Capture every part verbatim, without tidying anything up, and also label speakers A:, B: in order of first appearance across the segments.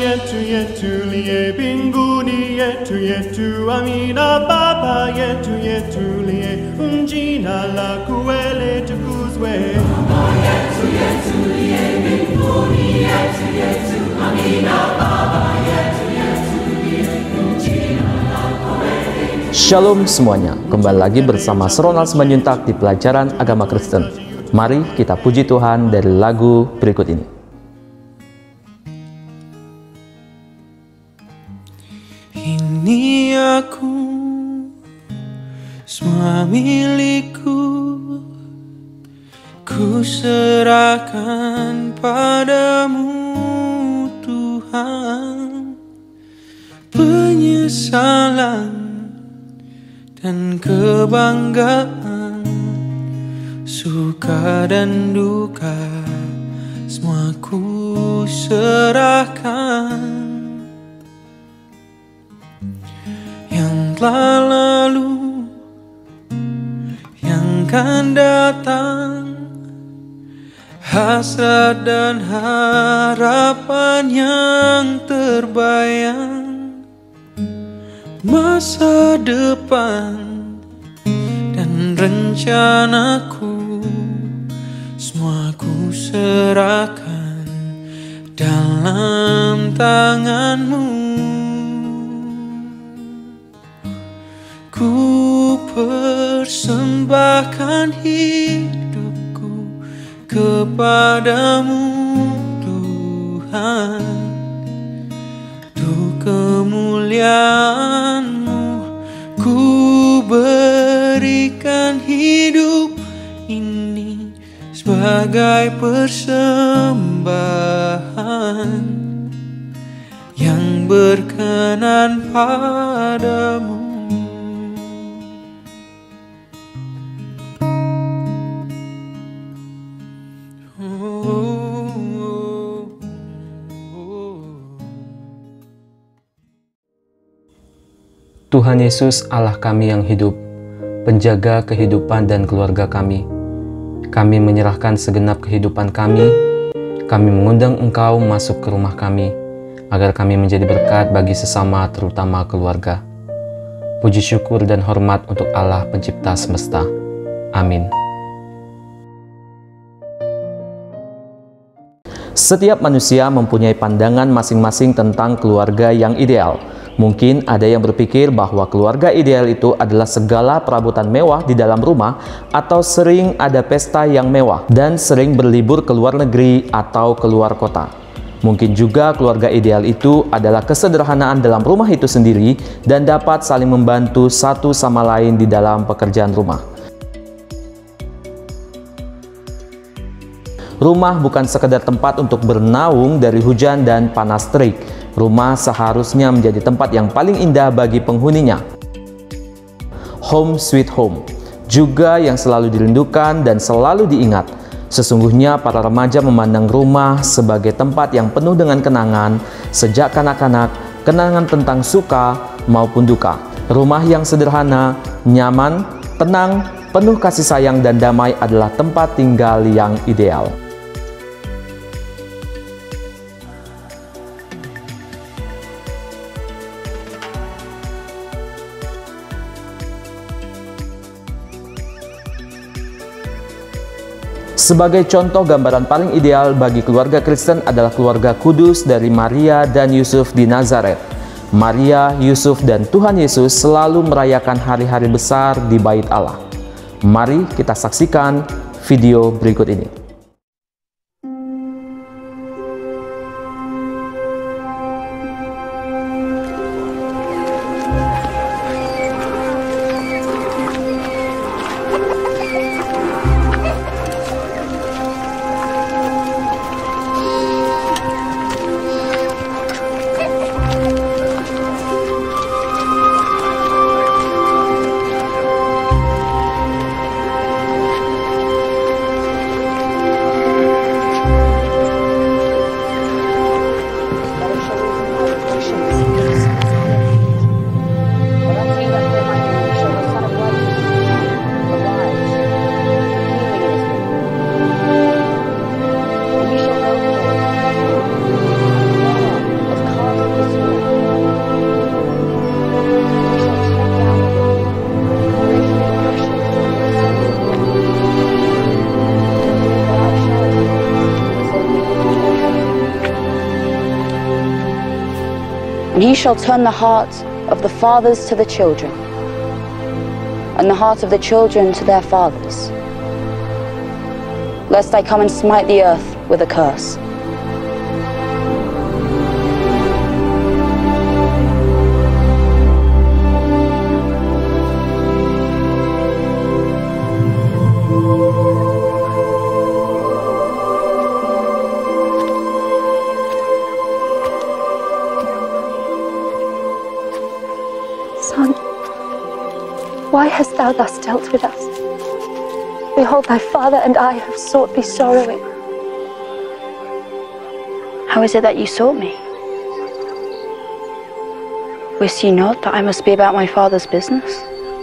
A: yetu yetu liye mbinguni, yetu yetu amina Baba yetu yetu liye, jina lako litukuzwe.
B: Baba yetu yetu liye mbinguni, yetu yetu amina Baba yetu yetu liye, jina lako litukuzwe.
C: Shalom semuanya, kembali lagi bersama Ronald Simanjuntak di pelajaran agama Kristen. Mari kita puji Tuhan dari lagu berikut ini.
D: Ini aku, semua milikku, ku serahkan padamu Tuhan. Penyesalan dan kebanggaan, suka dan duka, semua ku serahkan. Yang telah lalu, yang akan datang, hasrat dan harapan yang terbayang, masa depan dan rencanaku, semua ku serahkan dalam tanganmu. Ku persembahkan hidupku kepadamu Tuhan, untuk kemuliaan-Mu ku berikan hidup ini sebagai persembahan yang berkenan padamu.
C: Tuhan Yesus, Allah kami yang hidup, penjaga kehidupan dan keluarga kami. Kami menyerahkan segenap kehidupan kami. Kami mengundang Engkau masuk ke rumah kami, agar kami menjadi berkat bagi sesama, terutama keluarga. Puji syukur dan hormat untuk Allah pencipta semesta. Amin. Setiap manusia mempunyai pandangan masing-masing tentang keluarga yang ideal. Mungkin ada yang berpikir bahwa keluarga ideal itu adalah segala perabotan mewah di dalam rumah, atau sering ada pesta yang mewah, dan sering berlibur ke luar negeri atau keluar kota. Mungkin juga keluarga ideal itu adalah kesederhanaan dalam rumah itu sendiri dan dapat saling membantu satu sama lain di dalam pekerjaan rumah. Rumah bukan sekedar tempat untuk bernaung dari hujan dan panas terik. Rumah seharusnya menjadi tempat yang paling indah bagi penghuninya. Home sweet home, juga yang selalu dirindukan dan selalu diingat. Sesungguhnya para remaja memandang rumah sebagai tempat yang penuh dengan kenangan, sejak kanak-kanak, kenangan tentang suka maupun duka. Rumah yang sederhana, nyaman, tenang, penuh kasih sayang dan damai adalah tempat tinggal yang ideal. Sebagai contoh gambaran paling ideal bagi keluarga Kristen adalah keluarga kudus dari Maria dan Yusuf di Nazaret. Maria, Yusuf, dan Tuhan Yesus selalu merayakan hari-hari besar di Bait Allah. Mari kita saksikan video berikut ini.
E: And he shall turn the hearts of the fathers to the children, and the heart of the children to their fathers, lest I come and smite the earth with a curse.
F: Son, why hast thou thus dealt with us? Behold, thy father and I have sought thee sorrowing.
E: How is it that you sought me? Wist ye not that I must be about my father's business?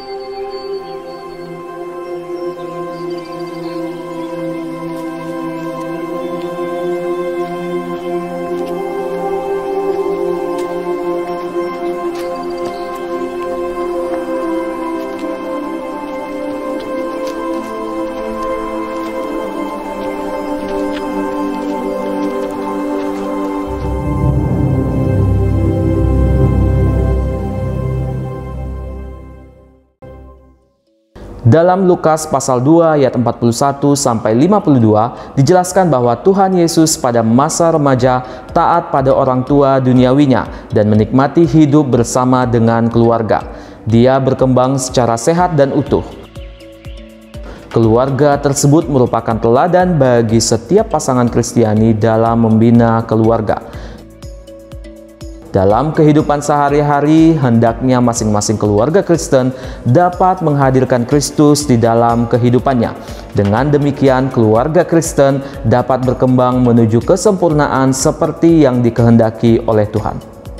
C: Dalam Lukas pasal dua ayat empat puluh satu sampai lima puluh dua dijelaskan bahwa Tuhan Yesus pada masa remaja taat pada orang tua duniawinya dan menikmati hidup bersama dengan keluarga. Dia berkembang secara sehat dan utuh. Keluarga tersebut merupakan teladan bagi setiap pasangan Kristiani dalam membina keluarga. Dalam kehidupan sehari-hari, hendaknya masing-masing keluarga Kristen dapat menghadirkan Kristus di dalam kehidupannya. Dengan demikian, keluarga Kristen dapat berkembang menuju kesempurnaan seperti yang dikehendaki oleh Tuhan.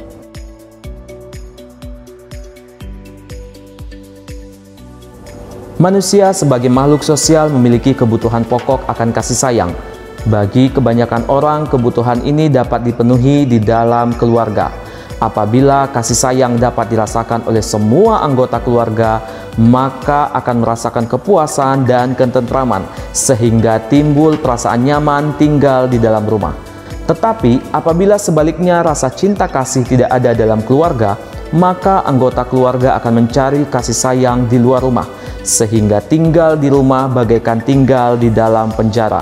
C: Manusia sebagai makhluk sosial memiliki kebutuhan pokok akan kasih sayang. Bagi kebanyakan orang, kebutuhan ini dapat dipenuhi di dalam keluarga. Apabila kasih sayang dapat dirasakan oleh semua anggota keluarga, maka akan merasakan kepuasan dan ketentraman, sehingga timbul perasaan nyaman tinggal di dalam rumah. Tetapi apabila sebaliknya rasa cinta kasih tidak ada dalam keluarga, maka anggota keluarga akan mencari kasih sayang di luar rumah, sehingga tinggal di rumah bagaikan tinggal di dalam penjara.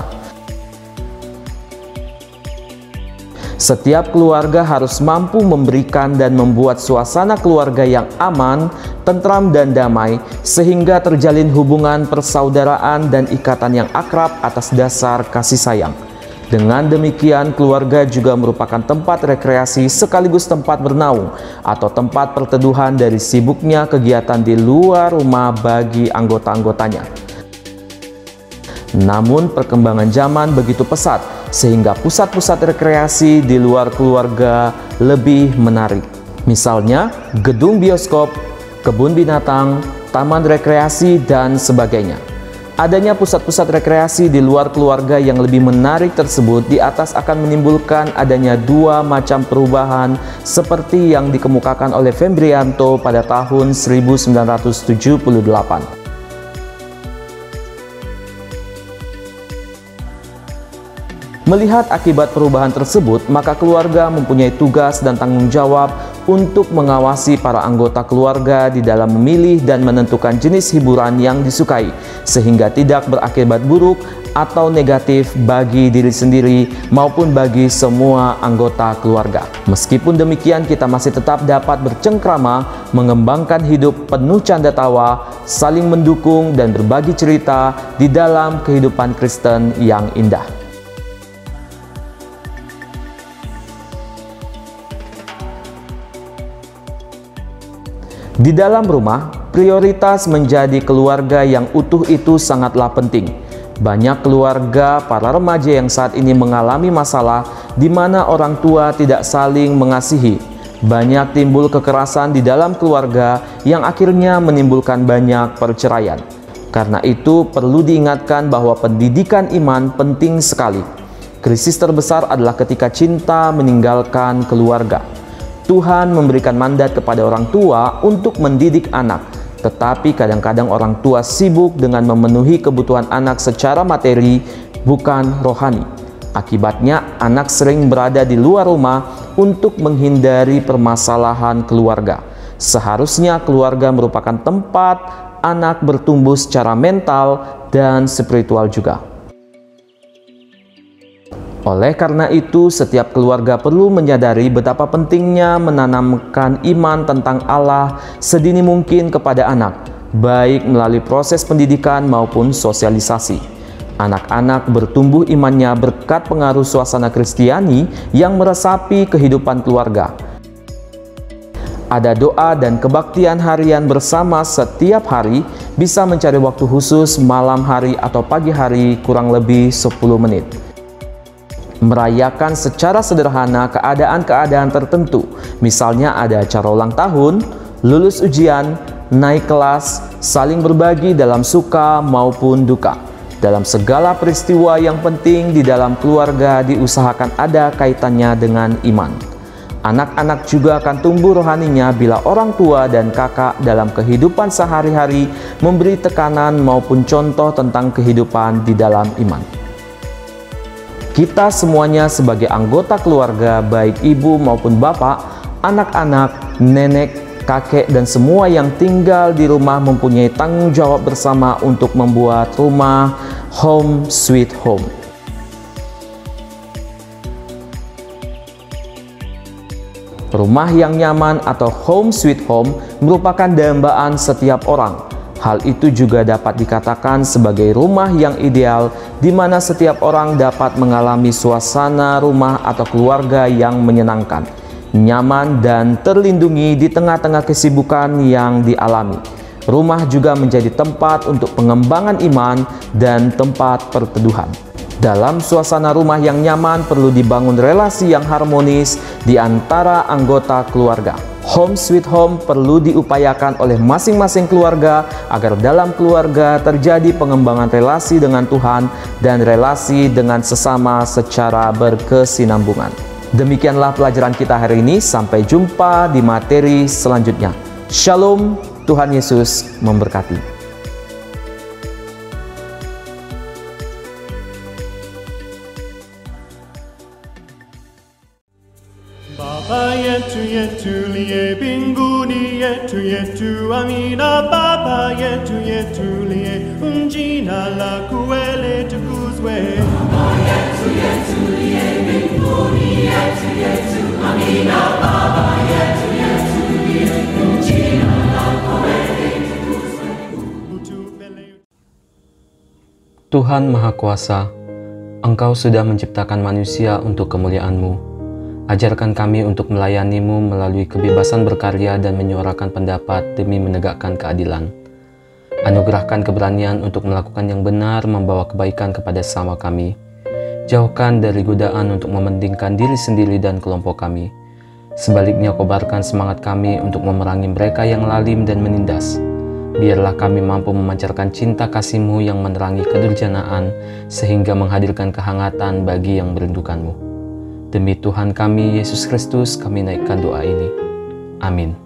C: Setiap keluarga harus mampu memberikan dan membuat suasana keluarga yang aman, tentram dan damai, sehingga terjalin hubungan persaudaraan dan ikatan yang akrab atas dasar kasih sayang. Dengan demikian, keluarga juga merupakan tempat rekreasi sekaligus tempat bernaung atau tempat perteduhan dari sibuknya kegiatan di luar rumah bagi anggota-anggotanya. Namun perkembangan zaman begitu pesat sehingga pusat-pusat rekreasi di luar keluarga lebih menarik. Misalnya gedung bioskop, kebun binatang, taman rekreasi, dan sebagainya. Adanya pusat-pusat rekreasi di luar keluarga yang lebih menarik tersebut di atas akan menimbulkan adanya dua macam perubahan seperti yang dikemukakan oleh Fembrianto pada tahun seribu sembilan ratus tujuh puluh delapan. Melihat akibat perubahan tersebut, maka keluarga mempunyai tugas dan tanggung jawab untuk mengawasi para anggota keluarga di dalam memilih dan menentukan jenis hiburan yang disukai, sehingga tidak berakibat buruk atau negatif bagi diri sendiri maupun bagi semua anggota keluarga. Meskipun demikian, kita masih tetap dapat bercengkrama, mengembangkan hidup penuh canda tawa, saling mendukung dan berbagi cerita di dalam kehidupan Kristen yang indah. Di dalam rumah, prioritas menjadi keluarga yang utuh itu sangatlah penting. Banyak keluarga para remaja yang saat ini mengalami masalah di mana orang tua tidak saling mengasihi. Banyak timbul kekerasan di dalam keluarga yang akhirnya menimbulkan banyak perceraian. Karena itu perlu diingatkan bahwa pendidikan iman penting sekali. Krisis terbesar adalah ketika cinta meninggalkan keluarga. Tuhan memberikan mandat kepada orang tua untuk mendidik anak, tetapi kadang-kadang orang tua sibuk dengan memenuhi kebutuhan anak secara materi, bukan rohani. Akibatnya, anak sering berada di luar rumah untuk menghindari permasalahan keluarga. Seharusnya keluarga merupakan tempat anak bertumbuh secara mental dan spiritual juga. Oleh karena itu, setiap keluarga perlu menyadari betapa pentingnya menanamkan iman tentang Allah sedini mungkin kepada anak, baik melalui proses pendidikan maupun sosialisasi. Anak-anak bertumbuh imannya berkat pengaruh suasana Kristiani yang meresapi kehidupan keluarga. Ada doa dan kebaktian harian bersama setiap hari, bisa mencari waktu khusus malam hari atau pagi hari kurang lebih sepuluh menit. Merayakan secara sederhana keadaan-keadaan tertentu, misalnya ada acara ulang tahun, lulus ujian, naik kelas, saling berbagi dalam suka maupun duka. Dalam segala peristiwa yang penting di dalam keluarga diusahakan ada kaitannya dengan iman. Anak-anak juga akan tumbuh rohaninya bila orang tua dan kakak dalam kehidupan sehari-hari memberi tekanan maupun contoh tentang kehidupan di dalam iman. Kita semuanya sebagai anggota keluarga, baik ibu maupun bapak, anak-anak, nenek, kakek, dan semua yang tinggal di rumah mempunyai tanggung jawab bersama untuk membuat rumah home sweet home. Rumah yang nyaman atau home sweet home merupakan dambaan setiap orang. Hal itu juga dapat dikatakan sebagai rumah yang ideal, di mana setiap orang dapat mengalami suasana rumah atau keluarga yang menyenangkan, nyaman, dan terlindungi di tengah-tengah kesibukan yang dialami. Rumah juga menjadi tempat untuk pengembangan iman dan tempat perteduhan. Dalam suasana rumah yang nyaman perlu dibangun relasi yang harmonis di antara anggota keluarga. Home sweet home perlu diupayakan oleh masing-masing keluarga agar dalam keluarga terjadi pengembangan relasi dengan Tuhan dan relasi dengan sesama secara berkesinambungan. Demikianlah pelajaran kita hari ini. Sampai jumpa di materi selanjutnya. Shalom, Tuhan Yesus memberkati.
A: Baba yetu yetu liye mbinguni, yetu yetu amina. Baba yetu yetu liye, jina lako litukuzwe.
B: Baba yetu yetu liye mbinguni, yetu yetu amina. Baba yetu yetu liye, jina lako litukuzwe.
C: Tuhan Maha Kuasa, Engkau sudah menciptakan manusia untuk kemuliaan-Mu. Ajarkan kami untuk melayani-Mu melalui kebebasan berkarya dan menyuarakan pendapat demi menegakkan keadilan. Anugerahkan keberanian untuk melakukan yang benar, membawa kebaikan kepada sesama kami. Jauhkan dari godaan untuk mementingkan diri sendiri dan kelompok kami. Sebaliknya, kobarkan semangat kami untuk memerangi mereka yang lalim dan menindas. Biarlah kami mampu memancarkan cinta kasih-Mu yang menerangi kedurjanaan, sehingga menghadirkan kehangatan bagi yang merindukan-Mu. Demi Tuhan kami, Yesus Kristus, kami naikkan doa ini. Amin.